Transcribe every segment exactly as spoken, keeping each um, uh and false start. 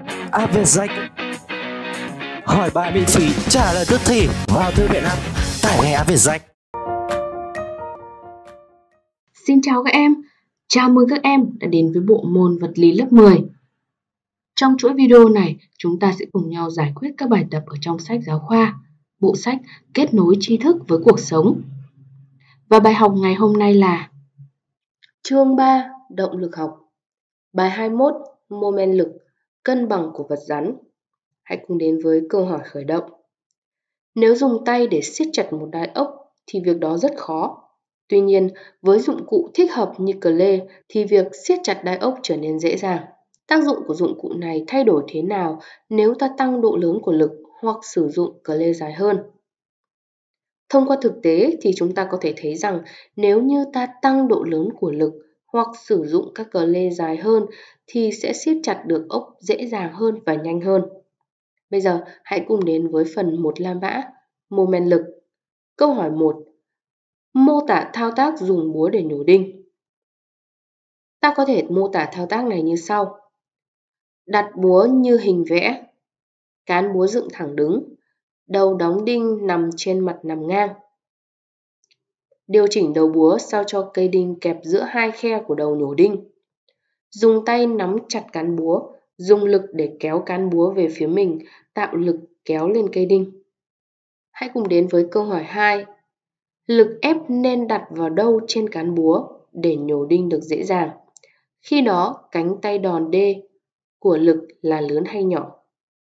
áp về danh. Hỏi bài miễn phí, trả lời tức thì. Vào thư viện app, tải ngay áp về danh. Xin chào các em, chào mừng các em đã đến với bộ môn vật lý lớp mười. Trong chuỗi video này, chúng ta sẽ cùng nhau giải quyết các bài tập ở trong sách giáo khoa, bộ sách Kết nối tri thức với cuộc sống. Và bài học ngày hôm nay là chương ba, động lực học. Bài hai mươi mốt, mô men lực, cân bằng của vật rắn. Hãy cùng đến với câu hỏi khởi động. Nếu dùng tay để siết chặt một đai ốc thì việc đó rất khó. Tuy nhiên, với dụng cụ thích hợp như cờ lê thì việc siết chặt đai ốc trở nên dễ dàng. Tác dụng của dụng cụ này thay đổi thế nào nếu ta tăng độ lớn của lực hoặc sử dụng cờ lê dài hơn? Thông qua thực tế thì chúng ta có thể thấy rằng nếu như ta tăng độ lớn của lực hoặc sử dụng các cờ lê dài hơn thì sẽ siết chặt được ốc dễ dàng hơn và nhanh hơn. Bây giờ hãy cùng đến với phần một la mã, mô men lực. Câu hỏi một. Mô tả thao tác dùng búa để nhổ đinh. Ta có thể mô tả thao tác này như sau. Đặt búa như hình vẽ. Cán búa dựng thẳng đứng. Đầu đóng đinh nằm trên mặt nằm ngang. Điều chỉnh đầu búa sao cho cây đinh kẹp giữa hai khe của đầu nhổ đinh. Dùng tay nắm chặt cán búa, dùng lực để kéo cán búa về phía mình, tạo lực kéo lên cây đinh. Hãy cùng đến với câu hỏi hai. Lực ép nên đặt vào đâu trên cán búa để nhổ đinh được dễ dàng? Khi đó, cánh tay đòn D của lực là lớn hay nhỏ?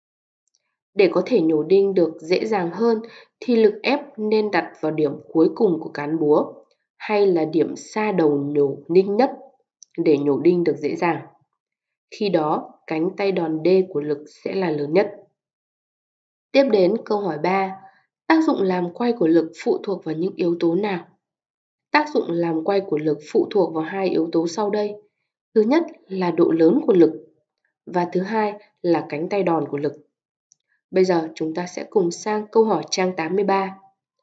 Để có thể nhổ đinh được dễ dàng hơn thì lực ép nên đặt vào điểm cuối cùng của cán búa hay là điểm xa đầu nhổ đinh nhất để nhổ đinh được dễ dàng. Khi đó, cánh tay đòn D của lực sẽ là lớn nhất. Tiếp đến câu hỏi ba. Tác dụng làm quay của lực phụ thuộc vào những yếu tố nào? Tác dụng làm quay của lực phụ thuộc vào hai yếu tố sau đây. Thứ nhất là độ lớn của lực và thứ hai là cánh tay đòn của lực. Bây giờ chúng ta sẽ cùng sang câu hỏi trang tám mươi ba.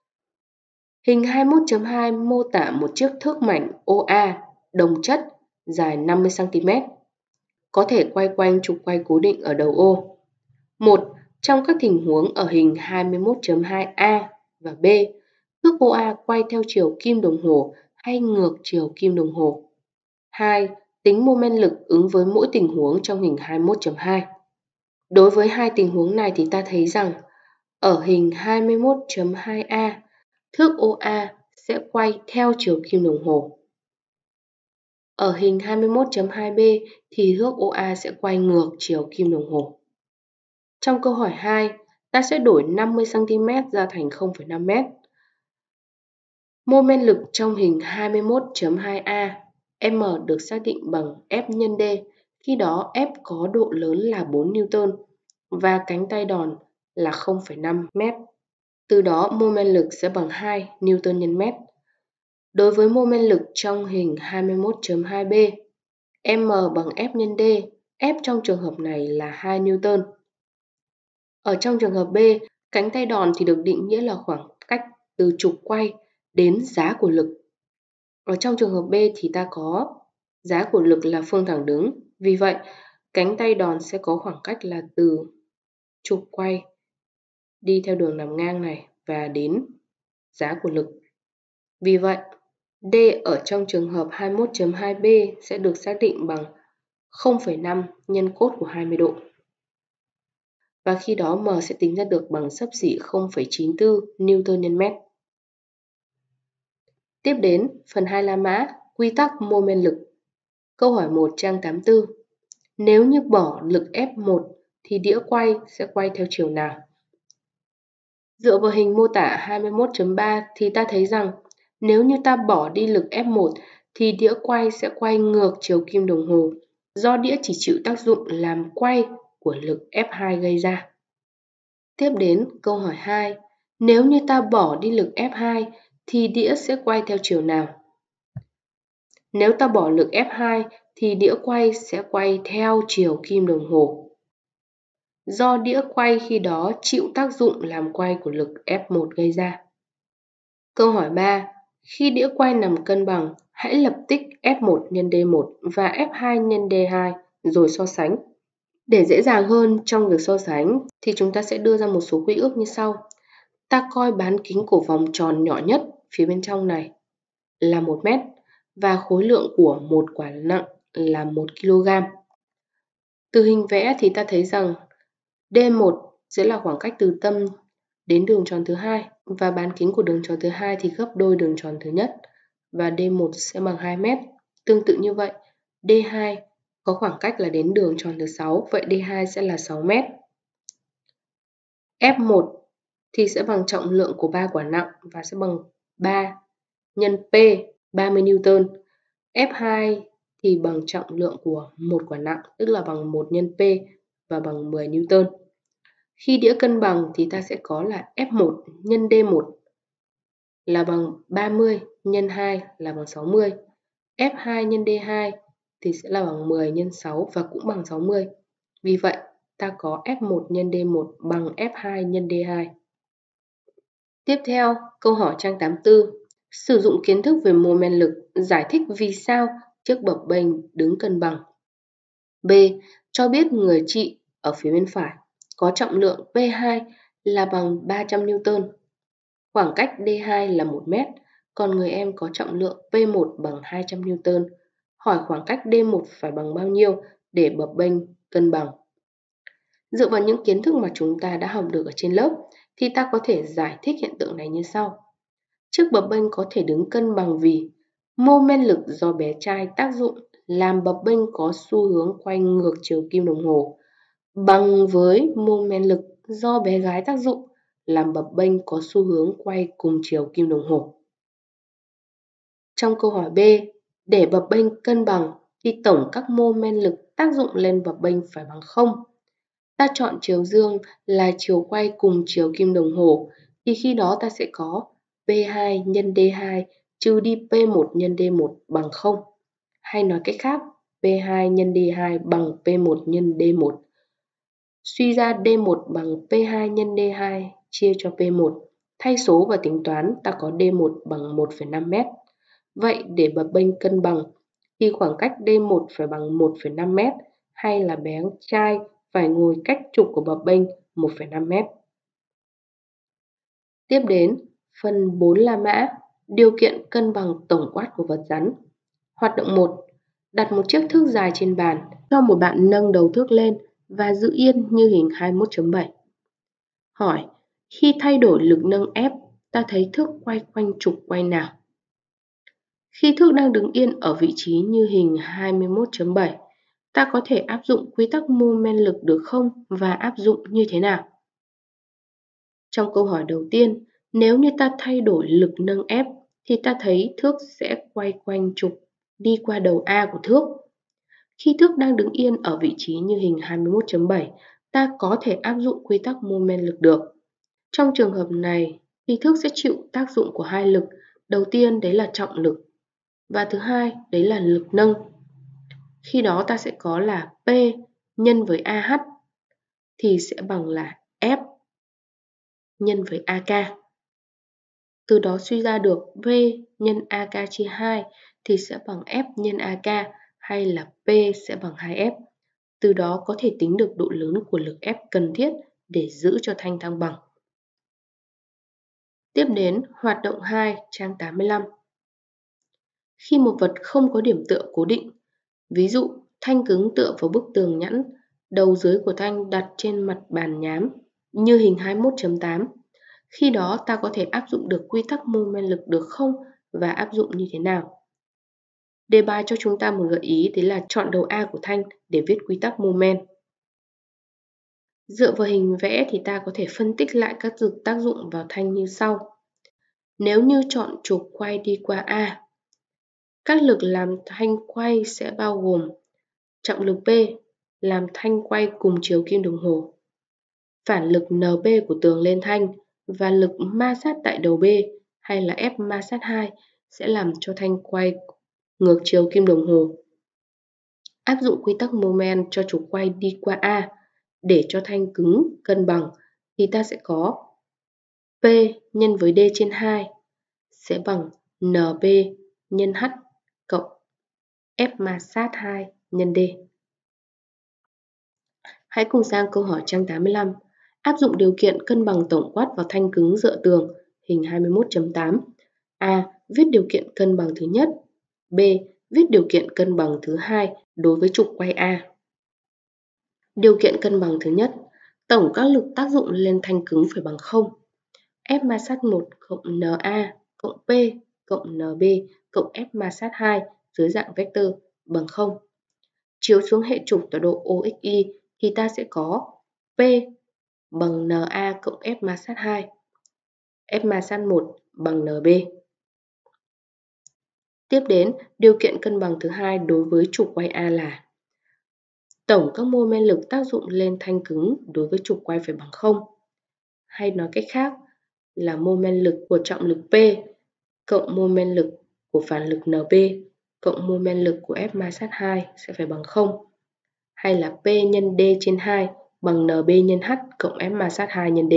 Hình hai mươi mốt chấm hai mô tả một chiếc thước mảnh o a đồng chất dài năm mươi xăng ti mét có thể quay quanh trục quay cố định ở đầu ô. một. Trong các tình huống ở hình hai mươi mốt chấm hai a và B, thước o a quay theo chiều kim đồng hồ hay ngược chiều kim đồng hồ. hai. Tính mô men lực ứng với mỗi tình huống trong hình hai mươi mốt chấm hai. Đối với hai tình huống này thì ta thấy rằng ở hình hai mươi mốt chấm hai a, thước o a sẽ quay theo chiều kim đồng hồ. Ở hình hai mươi mốt chấm hai b thì thước o a sẽ quay ngược chiều kim đồng hồ. Trong câu hỏi hai, ta sẽ đổi năm mươi xăng ti mét ra thành không phẩy năm mét. Mô men lực trong hình hai mươi mốt chấm hai a, M được xác định bằng F nhân D, khi đó F có độ lớn là bốn Newton và cánh tay đòn là không phẩy năm mét. Từ đó mô men lực sẽ bằng hai Newton nhân mét. Đối với mô men lực trong hình hai mươi mốt chấm hai b, M bằng F nhân D, F trong trường hợp này là hai Newton. Ở trong trường hợp B, cánh tay đòn thì được định nghĩa là khoảng cách từ trục quay đến giá của lực. Ở trong trường hợp B thì ta có giá của lực là phương thẳng đứng. Vì vậy, cánh tay đòn sẽ có khoảng cách là từ trục quay đi theo đường nằm ngang này và đến giá của lực. Vì vậy, D ở trong trường hợp hai mươi mốt chấm hai b sẽ được xác định bằng không phẩy năm nhân cốt của hai mươi độ. Và khi đó M sẽ tính ra được bằng xấp xỉ không phẩy chín tư Newton nhân mét. Tiếp đến, phần hai la mã, quy tắc mô men lực. Câu hỏi một trang tám mươi tư. Nếu như bỏ lực ép một thì đĩa quay sẽ quay theo chiều nào? Dựa vào hình mô tả hai mươi mốt chấm ba thì ta thấy rằng nếu như ta bỏ đi lực ép một thì đĩa quay sẽ quay ngược chiều kim đồng hồ do đĩa chỉ chịu tác dụng làm quay của lực ép hai gây ra. Tiếp đến câu hỏi hai. Nếu như ta bỏ đi lực ép hai thì đĩa sẽ quay theo chiều nào? Nếu ta bỏ lực ép hai thì đĩa quay sẽ quay theo chiều kim đồng hồ. Do đĩa quay khi đó chịu tác dụng làm quay của lực ép một gây ra. Câu hỏi ba. Khi đĩa quay nằm cân bằng, hãy lập tích ép một nhân D một và ép hai nhân D hai rồi so sánh. Để dễ dàng hơn trong việc so sánh thì chúng ta sẽ đưa ra một số quy ước như sau. Ta coi bán kính của vòng tròn nhỏ nhất phía bên trong này là một mét và khối lượng của một quả nặng là một ki lô gam. Từ hình vẽ thì ta thấy rằng D một sẽ là khoảng cách từ tâm đến đường tròn thứ hai và bán kính của đường tròn thứ hai thì gấp đôi đường tròn thứ nhất và D một sẽ bằng hai mét. Tương tự như vậy, D hai có khoảng cách là đến đường tròn thứ sáu, vậy D hai sẽ là sáu mét. F một thì sẽ bằng trọng lượng của ba quả nặng và sẽ bằng ba nhân P, ba mươi Newton. F hai thì bằng trọng lượng của một quả nặng, tức là bằng một nhân P và bằng mười Newton. Khi đĩa cân bằng thì ta sẽ có là F một nhân D một là bằng ba mươi nhân hai là bằng sáu mươi. F hai nhân D hai thì sẽ là bằng mười nhân sáu và cũng bằng sáu mươi. Vì vậy, ta có F một nhân D một bằng F hai nhân D hai. Tiếp theo, câu hỏi trang tám mươi tư. Sử dụng kiến thức về mô men lực giải thích vì sao chiếc bập bênh đứng cân bằng. B. Cho biết người chị ở phía bên phải có trọng lượng P hai là bằng ba trăm Newton. Khoảng cách D hai là một mét, còn người em có trọng lượng P một bằng hai trăm Newton. Hỏi khoảng cách D một phải bằng bao nhiêu để bập bênh cân bằng. Dựa vào những kiến thức mà chúng ta đã học được ở trên lớp, thì ta có thể giải thích hiện tượng này như sau. Chiếc bập bênh có thể đứng cân bằng vì mô men lực do bé trai tác dụng làm bập bênh có xu hướng quay ngược chiều kim đồng hồ, bằng với mô men lực do bé gái tác dụng làm bập bênh có xu hướng quay cùng chiều kim đồng hồ. Trong câu hỏi B, để bập bênh cân bằng thì tổng các mô men lực tác dụng lên bập bênh phải bằng không. Ta chọn chiều dương là chiều quay cùng chiều kim đồng hồ thì khi đó ta sẽ có P hai nhân D hai trừ đi P một nhân D một bằng không. Hay nói cách khác, P hai nhân D hai bằng P một nhân D một. Suy ra D một bằng P hai nhân D hai chia cho P một. Thay số và tính toán ta có D một bằng một phẩy năm mét. Vậy để bập bênh cân bằng thì khoảng cách D một phải bằng một phẩy năm mét hay là bé trai phải ngồi cách trục của bập bênh một phẩy năm mét. Tiếp đến, phần bốn La Mã, điều kiện cân bằng tổng quát của vật rắn. Hoạt động một. Đặt một chiếc thước dài trên bàn, cho một bạn nâng đầu thước lên và giữ yên như hình hai mươi mốt chấm bảy. Hỏi, khi thay đổi lực nâng ép, ta thấy thước quay quanh trục quay nào? Khi thước đang đứng yên ở vị trí như hình hai mươi mốt chấm bảy, ta có thể áp dụng quy tắc mô men lực được không và áp dụng như thế nào? Trong câu hỏi đầu tiên, nếu như ta thay đổi lực nâng ép thì ta thấy thước sẽ quay quanh trục đi qua đầu A của thước. Khi thước đang đứng yên ở vị trí như hình hai mươi mốt chấm bảy, ta có thể áp dụng quy tắc mô men lực được. Trong trường hợp này, thì thước sẽ chịu tác dụng của hai lực. Đầu tiên đấy là trọng lực và thứ hai đấy là lực nâng. Khi đó ta sẽ có là P nhân với a hát thì sẽ bằng là F nhân với a ca. Từ đó suy ra được V nhân a ca chia hai thì sẽ bằng F nhân a ca hay là P sẽ bằng hai F. Từ đó có thể tính được độ lớn của lực ép cần thiết để giữ cho thanh thăng bằng. Tiếp đến hoạt động hai trang tám mươi lăm. Khi một vật không có điểm tựa cố định, ví dụ thanh cứng tựa vào bức tường nhẵn, đầu dưới của thanh đặt trên mặt bàn nhám như hình hai mươi mốt chấm tám. Khi đó ta có thể áp dụng được quy tắc mô men lực được không và áp dụng như thế nào? Đề bài cho chúng ta một gợi ý, đấy là chọn đầu A của thanh để viết quy tắc mô men. Dựa vào hình vẽ thì ta có thể phân tích lại các lực tác dụng vào thanh như sau. Nếu như chọn trục quay đi qua A, các lực làm thanh quay sẽ bao gồm trọng lực P làm thanh quay cùng chiều kim đồng hồ, phản lực en bê của tường lên thanh và lực ma sát tại đầu B hay là F ma sát hai sẽ làm cho thanh quay ngược chiều kim đồng hồ. Áp dụng quy tắc mô men cho trục quay đi qua A để cho thanh cứng cân bằng thì ta sẽ có P nhân với D trên hai sẽ bằng en bê nhân H cộng F ma sát hai nhân D. Hãy cùng sang câu hỏi trang tám mươi lăm. Áp dụng điều kiện cân bằng tổng quát vào thanh cứng dựa tường, hình hai mươi mốt chấm tám. A. Viết điều kiện cân bằng thứ nhất. B. Viết điều kiện cân bằng thứ hai đối với trục quay A. Điều kiện cân bằng thứ nhất, tổng các lực tác dụng lên thanh cứng phải bằng không. F ma sát một cộng Na cộng P cộng Nb cộng F ma sát hai dưới dạng vector bằng không. Chiếu xuống hệ trục tọa độ O X Y thì ta sẽ có P bằng Na cộng F ma sát hai, F ma sát một bằng Nb. Tiếp đến, điều kiện cân bằng thứ hai đối với trục quay A là tổng các mô men lực tác dụng lên thanh cứng đối với trục quay phải bằng không. Hay nói cách khác là mô men lực của trọng lực P cộng mô men lực của phản lực Nb cộng mô men lực của F ma sát hai sẽ phải bằng không. Hay là P nhân D trên hai bằng Nb nhân H cộng F ma sát hai nhân D.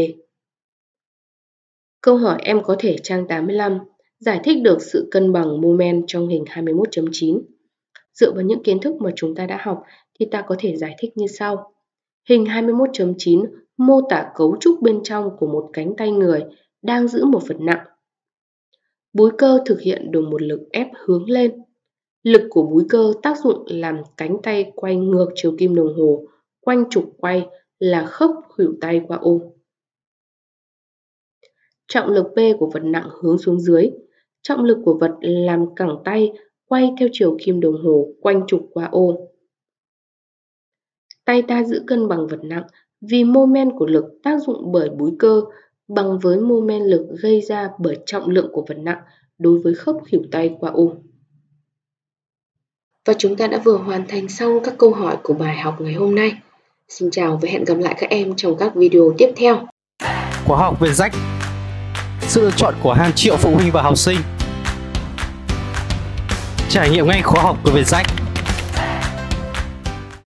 Câu hỏi em có thể trang tám mươi lăm giải thích được sự cân bằng mô men trong hình hai mươi mốt chấm chín. Dựa vào những kiến thức mà chúng ta đã học thì ta có thể giải thích như sau. Hình hai mươi mốt chấm chín mô tả cấu trúc bên trong của một cánh tay người đang giữ một vật nặng. Búi cơ thực hiện được một lực ép hướng lên. Lực của búi cơ tác dụng làm cánh tay quay ngược chiều kim đồng hồ quanh trục quay là khớp khuỷu tay qua O. Trọng lực P của vật nặng hướng xuống dưới. Trọng lực của vật làm cẳng tay quay theo chiều kim đồng hồ quanh trục qua O. Tay ta giữ cân bằng vật nặng vì mô men của lực tác dụng bởi búi cơ bằng với mô men lực gây ra bởi trọng lượng của vật nặng đối với khớp khuỷu tay qua O. Và chúng ta đã vừa hoàn thành xong các câu hỏi của bài học ngày hôm nay. Xin chào và hẹn gặp lại các em trong các video tiếp theo. Khóa học về rách, sự lựa chọn của hàng triệu phụ huynh và học sinh. Trải nghiệm ngay khóa học của Vietjacks.